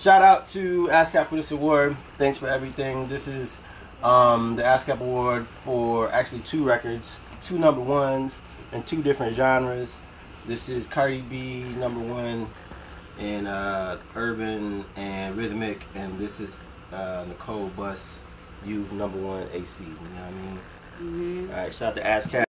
Shout out to ASCAP for this award. Thanks for everything. This is the ASCAP award for actually 2 records, 2 #1s in 2 different genres. This is Cardi B #1 in urban and rhythmic, and this is Nicole Bus, you #1 AC. You know what I mean? All right, shout out to ASCAP.